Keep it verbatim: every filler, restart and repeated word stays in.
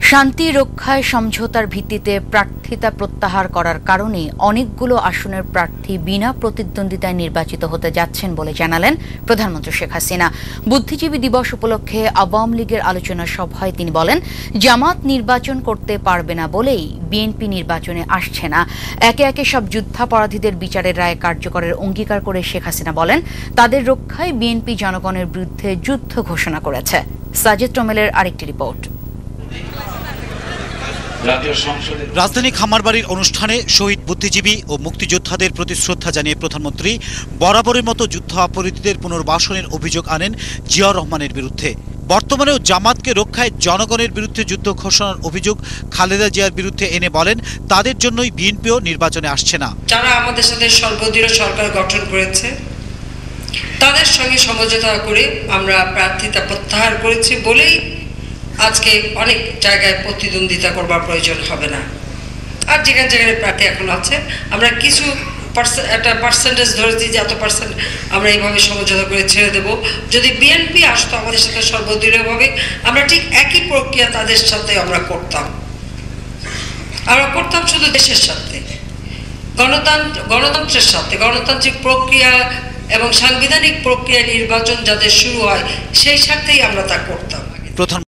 শান্তি রক্ষায় সমঝোতার ভিত্তিতে প্রার্থিতা প্রত্যাহার করার কারণে অনেকগুলো আসনের প্রার্থী বিনা প্রতিদ্বন্দ্বিতায় নির্বাচিত হতে যাচ্ছেন বলে জানালেন প্রধানমন্ত্রী শেখ হাসিনা। বুদ্ধিজীবী দিবস উপলক্ষে আওয়ামী লীগের আলোচনা সভায় তিনি বলেন, জামাত নির্বাচন করতে পারবে না বলেই বিএনপি নির্বাচনে আসছে না। একে একে সব যুদ্ধাপরাধীদের বিচারের রায় কার্যকরের অঙ্গীকার করে শেখ হাসিনা বলেন, তাদের রক্ষায় বিএনপি জনগণের বিরুদ্ধে যুদ্ধ ঘোষণা করেছে। সাজিদ টমেলের আরেকটি রিপোর্ট। রাজধানী খামারবাড়ির অনুষ্ঠানে শহীদ বুদ্ধিজীবী ও মুক্তিযোদ্ধাদের প্রতি শ্রদ্ধা জানিয়ে প্রধানমন্ত্রী বরাবরের মতো যুদ্ধাপরাধীদের পুনর্বাসনের অভিযোগ আনেন জিয়াউর রহমানের বিরুদ্ধে। বর্তমানেও জামাতকে রক্ষায় জনগণের বিরুদ্ধে যুদ্ধ ঘোষণার অভিযোগ খালেদা জিয়ার বিরুদ্ধে এনে বলেন, তাদের জন্যই বিএনপিও নির্বাচনে আসছে না। যারা আমাদের সাথে সর্বদলীয় সরকার গঠন করেছে তাদের সঙ্গে সমঝোতা করে আমরা প্রার্থিতা প্রত্যাহার করেছি বলেই আজকে অনেক জায়গায় প্রতিদ্বন্দ্বিতা করবার প্রয়োজন হবে না। আর যেখানে যেখানে প্রার্থী এখন আছে আমরা কিছু একটা পার্সেন্টেজ ধরেছি যে এত পার্সেন্ট আমরা এইভাবে সমঝোতা করে ছেড়ে দেব। যদি বিএনপি আসতো আমাদের সাথে সর্বদলীয়ভাবে, আমরা ঠিক একই প্রক্রিয়া তাদের সাথে আমরা করতাম। আমরা করতাম শুধু দেশের সাথে, গণতন্ত্র গণতন্ত্রের সাথে, গণতান্ত্রিক প্রক্রিয়া এবং সাংবিধানিক প্রক্রিয়া নির্বাচন যাতে শুরু হয় সেই সাথেই আমরা তা করতাম।